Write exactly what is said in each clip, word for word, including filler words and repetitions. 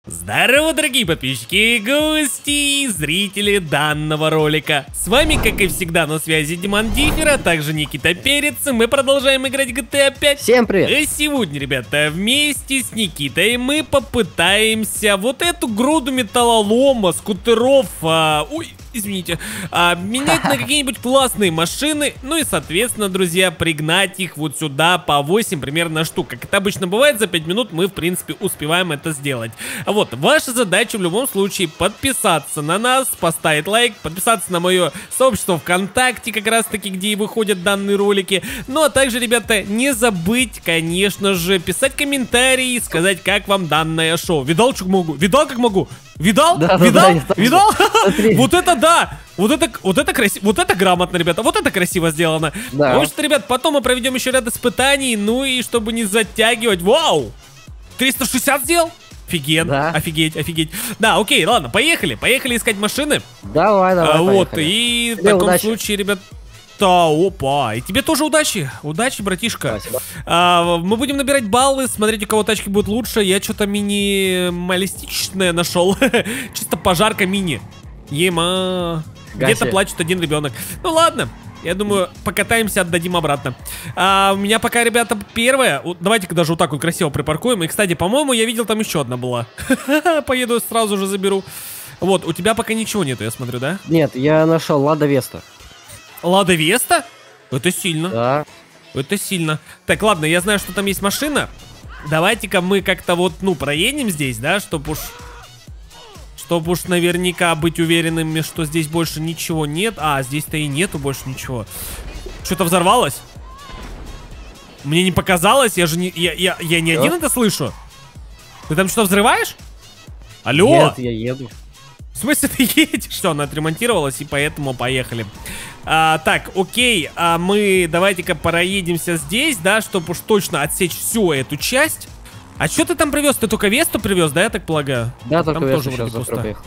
Здорово, дорогие подписчики, гости и зрители данного ролика. С вами, как и всегда, на связи Диман Дифер, а также Никита Перец. Мы продолжаем играть джи ти эй пять. Всем привет! И сегодня, ребята, вместе с Никитой мы попытаемся вот эту груду металлолома, скутеров, а, ой, извините, а, менять на какие-нибудь классные машины. Ну и, соответственно, друзья, пригнать их вот сюда по восемь примерно штук. Как это обычно бывает, за пять минут мы, в принципе, успеваем это сделать. Вот, ваша задача в любом случае подписаться на нас, поставить лайк, подписаться на мое сообщество ВКонтакте, как раз таки, где и выходят данные ролики. Ну а также, ребята, не забыть, конечно же, писать комментарии и сказать, как вам данное шоу. Видал, что могу? Видал, как могу? Видал? Да, Видал? да, да, Видал? Вот это да! Вот это, вот это красиво, вот это грамотно, ребята, вот это красиво сделано. Да. Потому что, ребят, потом мы проведем еще ряд испытаний, ну и чтобы не затягивать. Вау! триста шестьдесят сделал? Офигенно, Да. офигеть, офигеть. Да, окей, ладно, поехали, поехали искать машины. Давай, давай, А, вот, поехали. и в Тебе таком удачи. случае, ребят... Да, опа, и тебе тоже удачи, удачи, братишка. Спасибо. А, мы будем набирать баллы, смотреть, у кого тачки будут лучше. Я что-то минималистичное нашел. Чисто пожарка мини. Ема. Где-то Гаси. плачет один ребенок. Ну ладно, я думаю, покатаемся, отдадим обратно. А, у меня пока, ребята, первая. Вот давайте-ка даже вот так вот красиво припаркуем. И, кстати, по-моему, я видел, там еще одна была. Поеду сразу же заберу. Вот, у тебя пока ничего нету, я смотрю, да? Нет, я нашел Лада Веста. Лада Веста? Это сильно. Да. Это сильно. Так, ладно, я знаю, что там есть машина. Давайте-ка мы как-то вот, ну, проедем здесь, да, чтобы уж... Чтобы уж наверняка быть уверенными, что здесь больше ничего нет. А, здесь-то и нету больше ничего. Что-то взорвалось? Мне не показалось, я же не... Я, я, я не Что? один это слышу. Ты там что, взрываешь? Алло? Нет, я еду. В смысле ты едешь? Все, она отремонтировалась, и поэтому поехали. А, так, окей, а мы давайте-ка проедемся здесь, да, чтобы уж точно отсечь всю эту часть. А что ты там привез? Ты только Весту привез, да, я так полагаю? Да, только там Веста тоже сейчас вроде завтра пусто. приехал.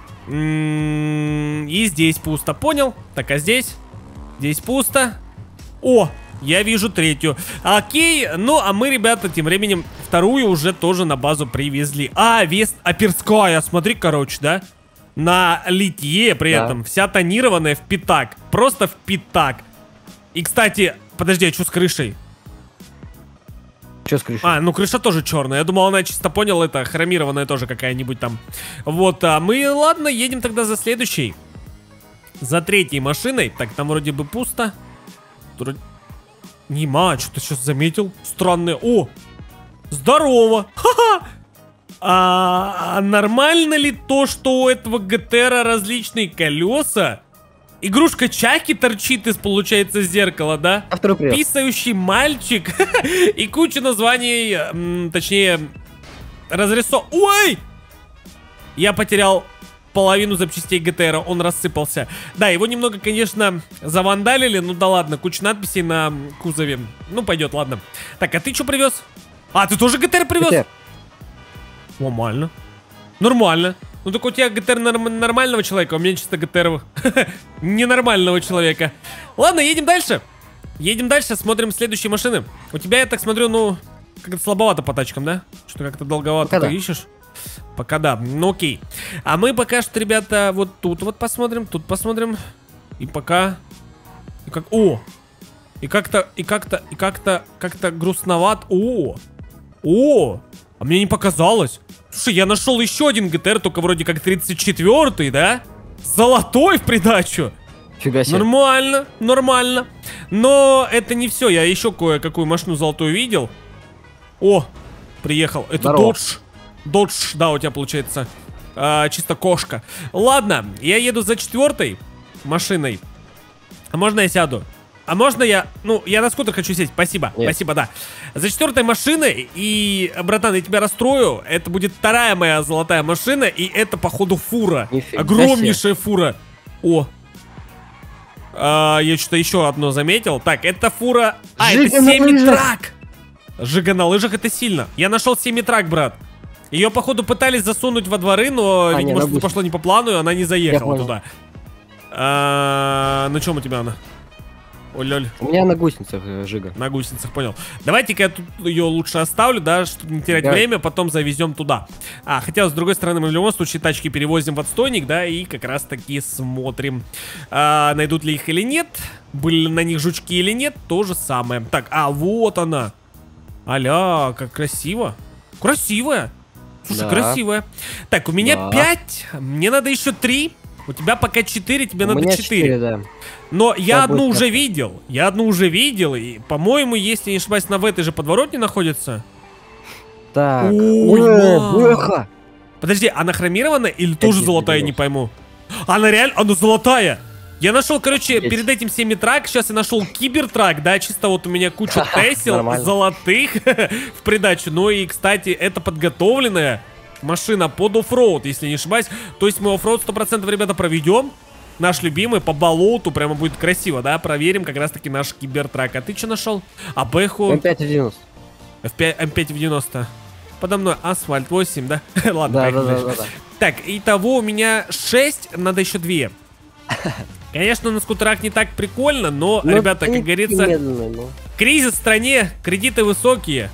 М, И здесь пусто, понял? Так, а здесь? Здесь пусто. О, я вижу третью. Окей, ну а мы, ребята, тем временем вторую уже тоже на базу привезли. А, Вест Аперская, смотри, короче, да? На литье при Да. этом, вся тонированная в пятак. Просто в пятак. И, кстати, подожди, а что с крышей? Че с крышей? А, ну крыша тоже черная. Я думал, она чисто, понял, это хромированная тоже какая-нибудь там. Вот, а мы, ладно, едем тогда за следующей. За третьей машиной. Так, там вроде бы пусто. Вроде... Нема, что-то сейчас заметил. Странное. О, здорово. Ха-ха. А, а нормально ли то, что у этого джи ти эй различные колеса? Игрушка Чаки торчит из, получается, зеркала, да? А второй привет. Писающий мальчик и куча названий, м, точнее, разрисов... Ой! Я потерял половину запчастей джи ти эй, он рассыпался. Да, его немного, конечно, завандалили, ну да ладно, куча надписей на кузове. Ну, пойдет, ладно. Так, а ты что привез? А, ты тоже джи ти эй привез? джи ти эй. Нормально. Нормально. Ну так у тебя джи ти эй норм нормального человека, а у меня чисто джи ти эй ненормального человека. Ладно, едем дальше. Едем дальше, смотрим следующие машины. У тебя, я так смотрю, ну, как-то слабовато по тачкам, да? Что как-то долговато Пока ты да. ищешь? Пока да, ну окей. А мы пока что, ребята, вот тут вот посмотрим, тут посмотрим. И пока... И как... О! И как-то, и как-то, и как-то, как-то грустноват. О! О! А мне не показалось. Слушай, я нашел еще один джи ти эй, только вроде как тридцать четвёртый, да? Золотой в придачу. Фига себе. Нормально, нормально. Но это не все. Я еще кое-какую машину золотую видел. О, приехал. Это Здорово. Додж. Додж, да, у тебя получается а, чисто кошка. Ладно, я еду за четвертой машиной. А можно я сяду? А можно я... Ну, я на скутер хочу сесть. Спасибо. Нет. Спасибо, да. За четвертой машиной. И, братан, я тебя расстрою. Это будет вторая моя золотая машина. И это, походу, фура. Нифига Огромнейшая фура. О. А, я что-то еще одно заметил. Так, это фура... А, Жига это на семитрак. Жига на лыжах, это сильно. Я нашел семитрак, брат. Ее, походу, пытались засунуть во дворы, но, А, видимо, не, что-то на пошло не по плану, и она не заехала понял. туда. А, на чем у тебя она? Ой, лёль. У меня на гусеницах э, Жига. На гусеницах, понял. Давайте-ка я тут ее лучше оставлю, да, чтобы не терять Да. время, потом завезем туда. А, хотя, с другой стороны, мы в любом случае тачки перевозим в отстойник, да, и как раз таки смотрим, а, найдут ли их или нет, были ли на них жучки или нет, то же самое. Так, а, вот она. Аля, как красиво. Красивая. Слушай, Да. красивая. Так, у меня Да. пять, мне надо еще три. У тебя пока четыре, тебе У надо меня четыре. да. Но я Да, одну будет уже так. видел. Я одну уже видел. И, по-моему, если не ошибаюсь, она в этой же подворотне находится. Так. Ой, О, мам. бэха. Подожди, она хромированная или тоже не золотая, не видел. пойму. Она реально, она золотая. Я нашел, короче, Есть. перед этим семитрак, сейчас я нашел кибертрак, да, чисто вот у меня куча тесел Нормально. золотых в придачу. Ну и, кстати, это подготовленная машина под оффроуд, если не ошибаюсь. То есть мы оффроуд сто процентов, ребята, проведем. Наш любимый по болоту, прямо будет красиво, да, проверим как раз таки наш кибертрак. А ты что нашел? А Бэху эм пять девяносто. эф пять, эм пять в девяносто. Подо мной асфальт восемь, да? Ладно, Да, да, поехали да, дальше. да, да. Так, итого у меня шесть, надо еще две. Конечно, на скутерах не так прикольно, но, Ну, ребята, они как говорится, медленные, ну. кризис в стране, кредиты высокие.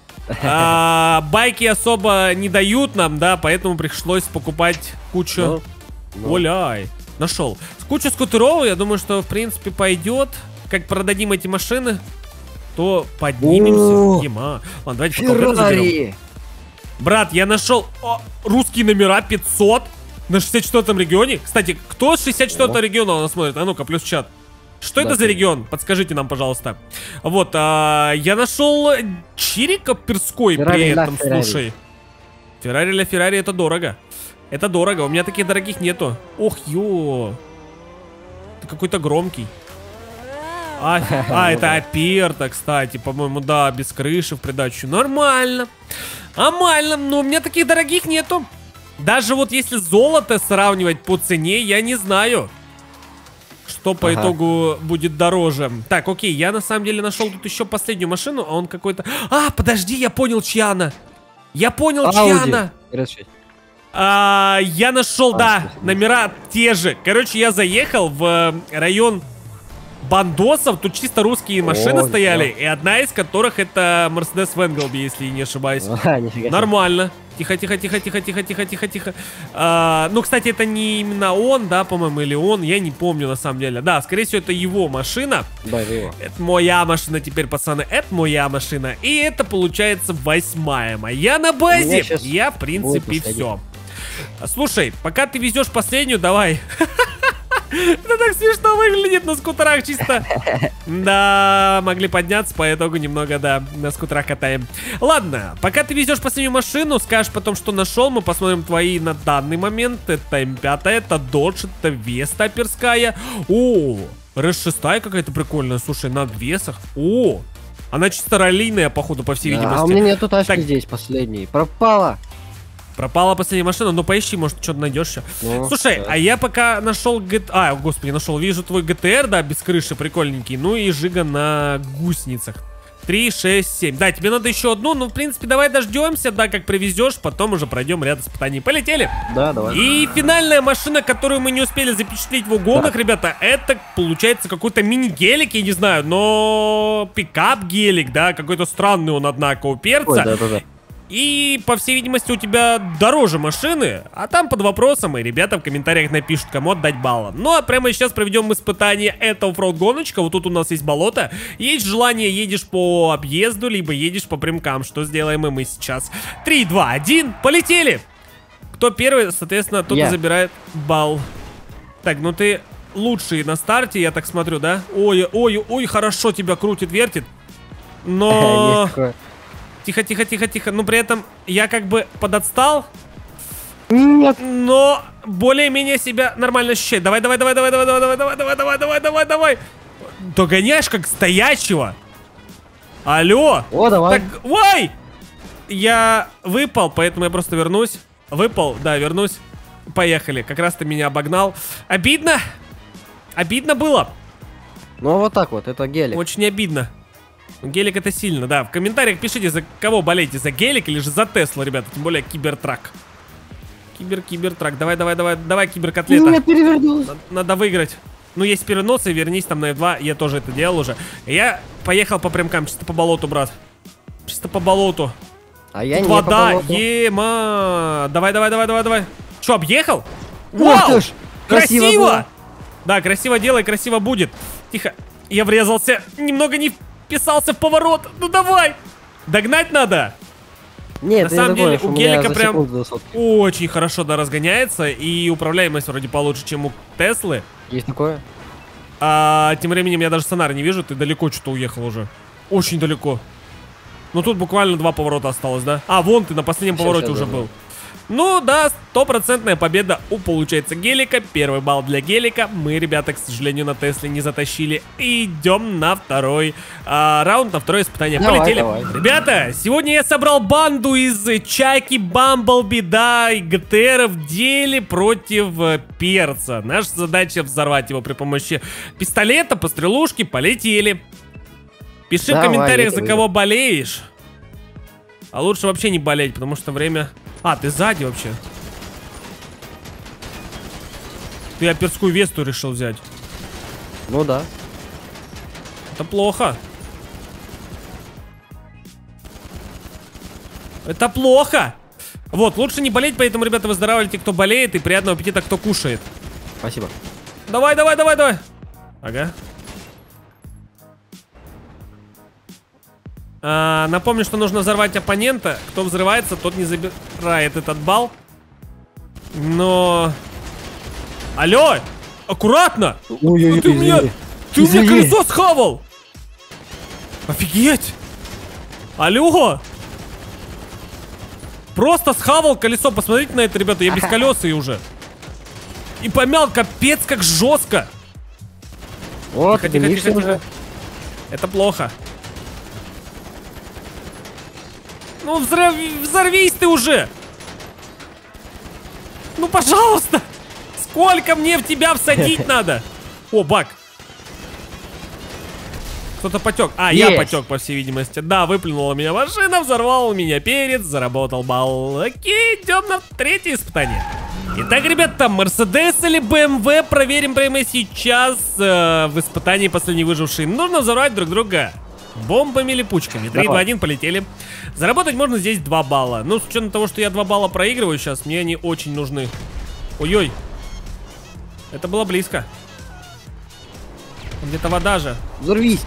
а, байки особо не дают нам, да, поэтому пришлось покупать кучу. Ну, ну. Оляй, нашел. С кучу скутеров, я думаю, что в принципе пойдет. Как продадим эти машины, то поднимемся. О, Ема. Ладно, давайте пока вот это заберем. Феррари. Брат, я нашел о, русские номера пятьсот на шестьдесят четвёртом регионе. Кстати, кто с шестьдесят четвёртого региона у нас смотрит? А ну-ка, плюс в чат. Что Да, это за ты. регион? Подскажите нам, пожалуйста. Вот, а, я нашел Чирикоперской при Феррари ля этом, Феррари. слушай. Феррари ля Феррари это дорого. Это дорого, у меня таких дорогих нету. Ох, ё. Ты какой-то громкий. А, а, это Аперта, кстати, по-моему, да, без крыши в придачу. Нормально. Нормально, но у меня таких дорогих нету. Даже вот если золото сравнивать по цене, я не знаю, что по Ага. итогу будет дороже. Так, окей, я на самом деле нашел тут еще последнюю машину, а он какой-то... А, подожди, я понял, чья она. Я понял, чья Ауди. она. эр эс шесть. А, я нашел, А, да, спасибо. номера те же. Короче, я заехал в э, район бандосов. Тут чисто русские машины О, стояли. да. И одна из которых это Mercedes Венглби, если не ошибаюсь. А, нифига себе. Нормально. Тихо, тихо, тихо, тихо, тихо, тихо, тихо, тихо. А, ну, кстати, это не именно он, да, по-моему, или он. Я не помню на самом деле. Да, скорее всего, это его машина. Да, это его. Это моя машина теперь, пацаны. Это моя машина. И это получается восьмая моя на У базе. меня щас Я, в будет принципе, последний. все. Слушай, пока ты везешь последнюю, давай. Это так смешно выглядит на скутерах чисто. Да, могли подняться, по итогу немного, да, на скутерах катаем. Ладно, пока ты везешь последнюю машину, скажешь потом, что нашел, мы посмотрим твои на данный момент. Это эм пять, это Dodge, это Веста Аперская. О, эр эс шесть какая-то прикольная, слушай, на обвесах. О, она чисто раллийная, походу, по всей Да, видимости. а у меня нету тачки Так. здесь последней. Пропала. Пропала последняя машина, ну поищи, может, что-то найдешь еще. Ну, Слушай, да. а я пока нашел гэ... А, господи, нашел. Вижу твой гэ тэ эр, да, без крыши, прикольненький. Ну и Жига на гусеницах. три, шесть, семь. Да, тебе надо еще одну. Ну, в принципе, давай дождемся, да, как привезешь. Потом уже пройдем ряд испытаний. Полетели! Да, давай. И финальная машина, которую мы не успели запечатлеть в угонах, ребята, это получается какой-то мини-гелик, я не знаю, но пикап-гелик, да, какой-то странный он, однако, у перца. Ой, да, да, да. И, по всей видимости, у тебя дороже машины, а там под вопросом, и ребята в комментариях напишут, кому отдать балла. Ну, а прямо сейчас проведем испытание. Это оффроуд гоночка, вот тут у нас есть болото. Есть желание, едешь по объезду, либо едешь по прямкам. Что сделаем и мы сейчас? три, два, один, полетели! Кто первый, соответственно, тот и Я. забирает балл. Так, ну ты лучший на старте, я так смотрю, да? Ой, ой, ой, хорошо тебя крутит, вертит. Но... Есть такое. Тихо, тихо, тихо, тихо. Но при этом я как бы подотстал, Нет. но более-менее себя нормально ощущаю. Давай, давай, давай, давай, давай, давай, давай, давай, давай, давай, давай, давай, давай. Догоняешь как стоячего. Алло. О, давай. Так, ой! Я выпал, поэтому я просто вернусь. Выпал, да, вернусь. Поехали. Как раз ты меня обогнал. Обидно. Обидно было. Ну, вот так вот, это гелик. Очень обидно. Гелик это сильно, да. В комментариях пишите, за кого болеете, за гелик или же за Теслу, ребята. Тем более кибертрак. Кибер, кибертрак. Давай, давай, давай, давай, киберкотлета. Меня перевернулось. Надо, надо выиграть. Ну, есть переносы, вернись там на эф два. Я тоже это делал уже. Я поехал по прямкам, чисто по болоту, брат. Чисто по болоту. А я Тут не вода, по болоту. ема. Давай, давай, давай, давай, давай. Че, объехал? Ух Вау! ты ж, красиво Красиво! было. Да, красиво делай, красиво будет. Тихо. Я врезался, немного не вписался в поворот. Ну давай! Догнать надо. Нет, На самом ты не деле, догонишь, у меня гелика за прям секунду до сотки. очень хорошо, да, разгоняется. И управляемость вроде получше, чем у Теслы. Есть такое? А тем временем я даже сонар не вижу. Ты далеко что-то уехал уже. Очень далеко. Ну тут буквально два поворота осталось, да? А, вон ты на последнем Щас, повороте щас, уже да, был. Ну да, стопроцентная победа у, получается, гелика. Первый балл для гелика. Мы, ребята, к сожалению, на Тесле не затащили. Идем на второй а, раунд, на второе испытание. Давай, Полетели. давай. Ребята, сегодня я собрал банду из Чайки, Бамблби, да, и ГТР в деле против э, перца. Наша задача взорвать его при помощи пистолета, пострелушки. Полетели. Пиши Давай, в комментариях, я за тебя кого болеешь. А лучше вообще не болеть, потому что время... А, ты сзади вообще. Ты оперскую Весту решил взять. Ну да. Это плохо. Это плохо. Вот, лучше не болеть, поэтому, ребята, выздоравливайте, кто болеет, и приятного аппетита, кто кушает. Спасибо. Давай, давай, давай, давай. Ага. А, напомню, что нужно взорвать оппонента. Кто взрывается, тот не забирает этот балл. Но... Алло! Аккуратно! Ой-ой-ой, Ты мне... извини. Ты мне Извини. колесо схавал! Офигеть! Алло! Просто схавал колесо. Посмотрите на это, ребята. Я без колес и уже. И помял капец как жестко. Вот, Тихо, тихо, дымишься тихо, уже. тихо. Это плохо. Ну, взрыв... взорвись ты уже! Ну, пожалуйста! Сколько мне в тебя всадить надо? О, бак. Кто-то потек. А, я Есть. потек, по всей видимости. Да, выплюнула меня машина, взорвал меня перец, заработал балл. Окей, идем на третье испытание. Итак, ребята, Мерседес или бэ эм вэ проверим прямо сейчас э, в испытании последний выживший. Нужно взорвать друг друга бомбами или пучками. три, два, один, полетели. Заработать можно здесь два балла. Ну, с учетом того, что я два балла проигрываю сейчас, мне они очень нужны. Ой-ой. Это было близко. Где-то вода же. Взорвись.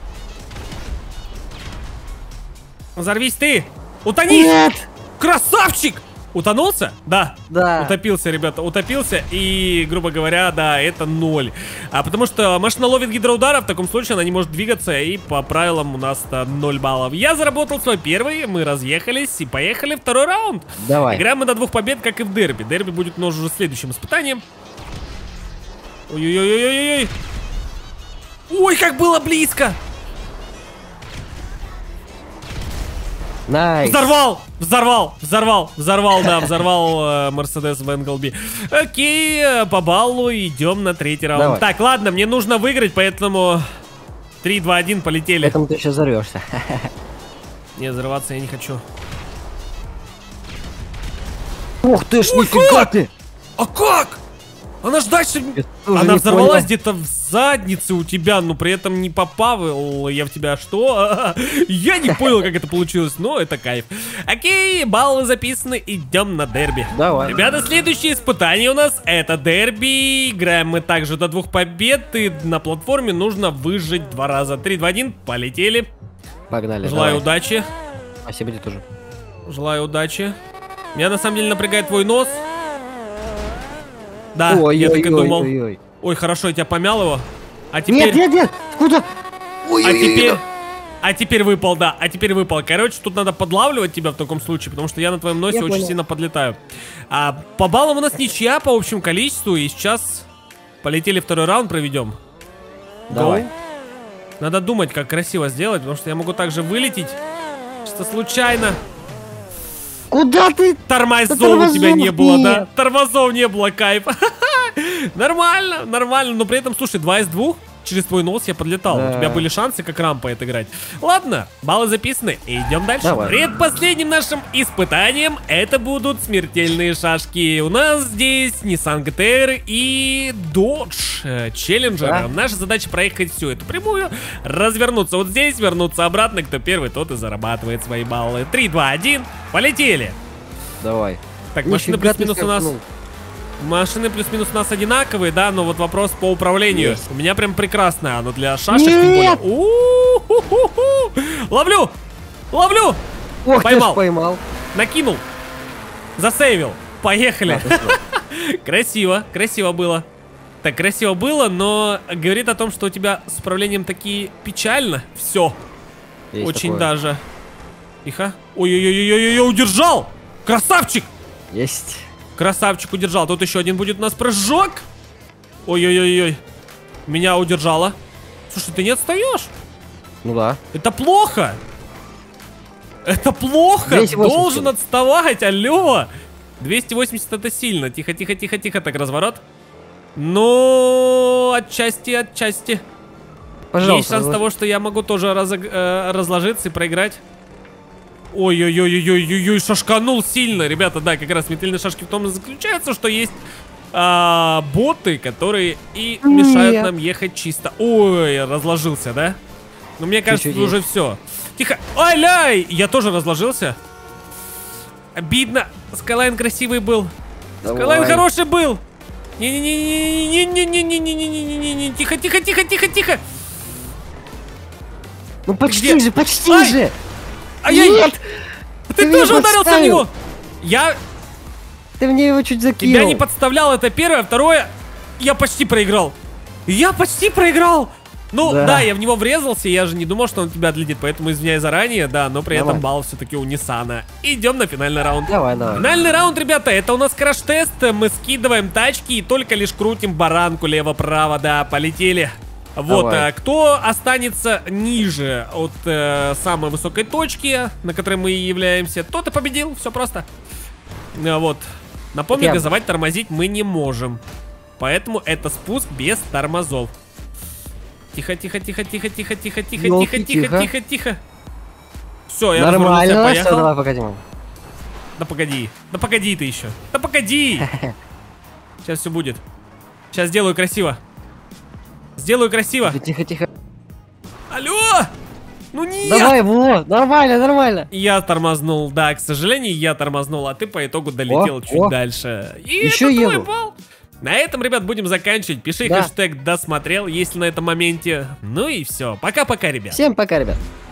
Взорвись ты! Утонись! Нет! Красавчик! Утонулся? Да. Да. Утопился, ребята, утопился. И, грубо говоря, да, это ноль. А потому что машина ловит гидроудара, в таком случае она не может двигаться. И по правилам у нас-то ноль баллов. Я заработал свой первый, мы разъехались и поехали второй раунд. Давай. Играем мы до двух побед, как и в дерби. Дерби будет у нас уже следующим испытанием. Ой-ой-ой-ой-ой. Ой, как было близко! Найс. Взорвал! Взорвал! Взорвал! Взорвал, да, взорвал Мерседес в Энглби. Окей, э, по баллу идем на третий раунд. Давай. Так, ладно, мне нужно выиграть, поэтому три, два, один, полетели. Поэтому ты сейчас взорвешься. Не, взрываться я не хочу. Ух ты ж, Ой, нифига как? ты! А как? Она ж дальше... Я тоже Она не взорвалась понял. где-то в заднице у тебя, но при этом не попал я в тебя. Что? Я не понял, как это получилось, но это кайф. Окей, баллы записаны, идем на дерби. Давай. Ребята, следующее испытание у нас это дерби. Играем мы также до двух побед, и на платформе нужно выжить два раза. три, два, один, полетели. Погнали. Желаю давай. удачи. Спасибо тебе тоже. Желаю удачи. Меня на самом деле напрягает твой нос. Да, Ой, я ой, так и ой, думал. ой, ой. Ой, хорошо, я тебя помял его. А теперь... Нет, нет, нет! Куда? Ой, А ой, ой, теперь... ой. А теперь выпал, да. А теперь выпал. Короче, тут надо подлавливать тебя в таком случае, потому что я на твоем носе Я очень понял. сильно подлетаю. А по баллам у нас ничья по общему количеству, и сейчас полетели второй раунд, проведем. Давай. Гоу. Надо думать, как красиво сделать, потому что я могу также вылететь. Что случайно. Куда ты? Тормозов Да у тебя не тормозов было, нет. да? Тормозов не было, кайф. Нормально, нормально, но при этом, слушай, два из двух. через твой нос я подлетал. Да. У тебя были шансы как рампа это играть. Ладно, баллы записаны. Идем дальше. Давай. Предпоследним нашим испытанием это будут смертельные шашки. У нас здесь Nissan джи ти ар и Dodge Challenger. Да. Наша задача проехать всю эту прямую, развернуться вот здесь, вернуться обратно. Кто первый, тот и зарабатывает свои баллы. три, два, один, полетели. Давай. Так, машины Нифига ты плюс-минус у нас... скакнул. Машины плюс-минус у нас одинаковые, да, но вот вопрос по управлению. Есть. У меня прям прекрасная, но для шашек Нет! тем более. У-ху-ху-ху. Ловлю! Ловлю! Ох, Поймал. ты ж поймал. Накинул. Засейвил. Поехали. А, ты что? Красиво, красиво было. Так, красиво было, но говорит о том, что у тебя с управлением таки печально. Все. Есть Очень такое. даже. Тихо. Ой-ой-ой-ой-ой, удержал! Красавчик! Есть. Красавчик удержал. Тут еще один будет у нас прыжок. Ой-ой-ой-ой. Меня удержало. Слушай, ты не отстаешь? Ну да. Это плохо. Это плохо. двести восемьдесят. Должен отставать. Алло. двести восемьдесят это сильно. Тихо, тихо, тихо, тихо. Так, разворот. Ну, отчасти, отчасти. Пожалуйста. Есть шанс разложи. того, что я могу тоже разог- э, разложиться и проиграть. Ой-ой-ой-ой-ой-ой, шашканул сильно. Ребята, да, как раз смертельные шашки в том и заключаются, что есть а, боты, которые и мешают Нет. нам ехать чисто. Ой, разложился, да? Ну, мне кажется, чуть-чуть уже все. Тихо. Ай-ляй! Я тоже разложился. Обидно. Скайлайн красивый был. Давай. Скайлайн хороший был. Не-не-не-не-не-не-не-не-не-не-не-не-не. Тихо, тихо, тихо, тихо, тихо. Ну почти Где? же, почти Ай! же. Ай-яй! Нет! Ты меня тоже ударился в подставил. него! Я Ты мне его чуть закинул. тебя не подставлял, это первое. Второе, я почти проиграл. Я почти проиграл! Ну, да. Да. я в него врезался, я же не думал, что он тебя отлетит, поэтому извиняюсь заранее, да, но при Давай. этом балл все-таки у Ниссана. Идем на финальный раунд. Давай, давай. Финальный раунд, ребята, это у нас краш-тест, мы скидываем тачки и только лишь крутим баранку лево-право, да, полетели. Вот, Давай. а, кто останется ниже от э, самой высокой точки, на которой мы и являемся, тот и победил, все просто. А, вот, напомню, Я- газовать, тормозить мы не можем, поэтому это спуск без тормозов. Тихо, тихо, тихо, тихо, тихо, тихо, тихо, Ёлки, тихо, тихо, тихо. тихо, тихо. Все, я развернулся, Нормально, все, поехал. давай покатим. Да погоди, да погоди ты еще, да погоди. Сейчас все будет. Сейчас сделаю красиво. Сделаю красиво. Тихо, тихо. Алло! Ну нет! Давай, вот, нормально, нормально. Я тормознул, да, к сожалению, я тормознул, а ты по итогу долетел О, чуть о. дальше. И Еще это твой еду. балл. На этом, ребят, будем заканчивать. Пиши Да. хэштег досмотрел, если на этом моменте. Ну и все. Пока-пока, ребят. Всем пока, ребят.